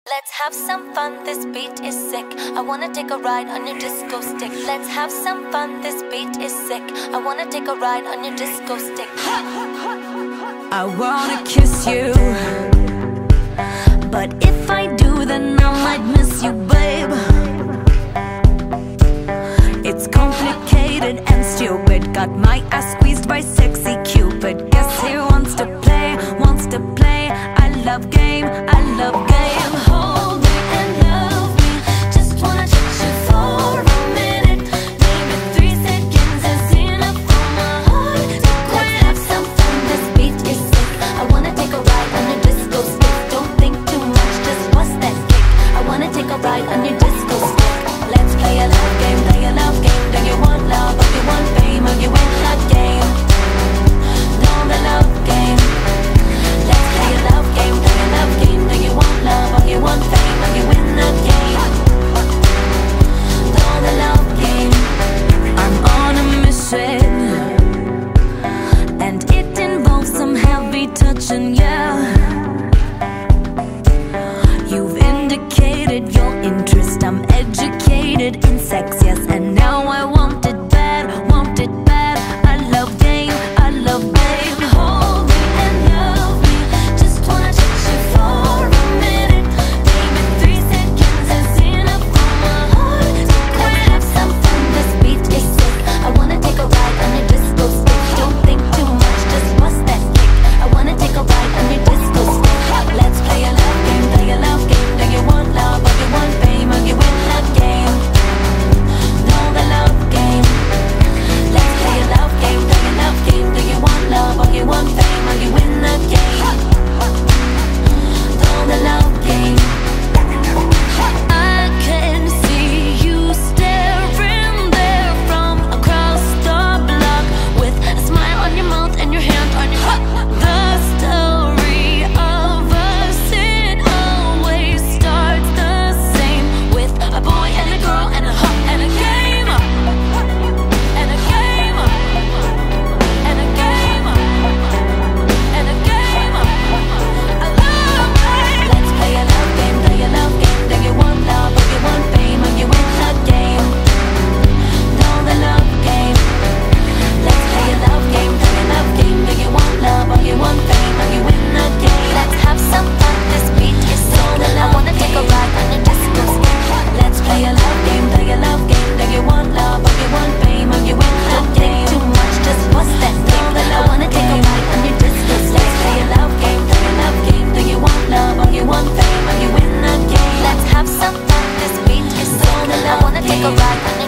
Let's have some fun, this beat is sick. I wanna take a ride on your disco stick. Let's have some fun, this beat is sick. I wanna take a ride on your disco stick. I wanna kiss you, but if I do, then I might miss you, babe. It's complicated and stupid. Got my ass squeezed by sexy Cupid. Guess he wants to play, wants to play. I love game, I love game. Hold me and love me. Just wanna touch you for a minute. Maybe 3 seconds is enough for my heart to quit. Let's have some fun, this beat is sick. I wanna take a ride on your disco stick. Don't think too much, just bust that kick. I wanna take a ride on your disco stick. Let's play a love game, play a love game. Do you want love or you want fame? Or you win a game? No, the love game. Let's play a love game, play a love game. Do you want love or you want fame? Or you win a game? No, the love game. I'm on a mission, and it involves some heavy touching, yeah. You've indicated your interest. I'm educated in sex, yes, and now I want it bad, want it bad. I love game, I love game. Hold me and love me. Just wanna touch you for a minute. Maybe 3 seconds is enough for my heart to quit. Let's have some fun, this beat is sick. I wanna take a ride on your disco stick. Don't think too much, just bust that kick. I wanna take a ride on your disco stick. Let's play a love game, play a love game. Do you want love or you want fame? Or you win a game? No, the love game. Let's play a love game, play a love game. Do you want love or you want fame? Or you win a game? No, the love game. I can see you staring there from across the block, with a smile on your mouth and your hand on your heart. The story of us, it always starts the same, with a boy and a girl and a hug and a game, and a game, and a game, and a game. I love it. Let's play a love game, play a love game. Do you want love or you want fame? Or you win a game? No, the love game. Let's play a love game, play a love game. Do you want love or you want fame? Or you win a game? Let's have some fun, this beat is so the love. I wanna take a ride on your disco stick. Let's play a love game, play a love game. Do you want love or you want fame? Or you win a game? Too much, just bust that kick. I wanna take a ride on your disco stick. Let's play a love game, play a love game. Do you want love or you want fame? Or you win a game? Let's have some fun, this beat is so the love. I wanna take a ride on